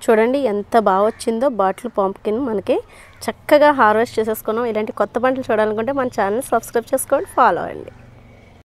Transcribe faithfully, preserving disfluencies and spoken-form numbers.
చూడండి ఎంత బాగా వచ్చిందో బాటిల్ పంప్కిన్ మనకి చక్కగా హార్వెస్ట్ చేసేసుకున్నాం. ఇలాంటి కొత్త పంటలు చూడాలనుకుంటే మన ఛానల్ సబ్స్క్రైబ్ చేసుకోండి, ఫాలో అవ్వండి.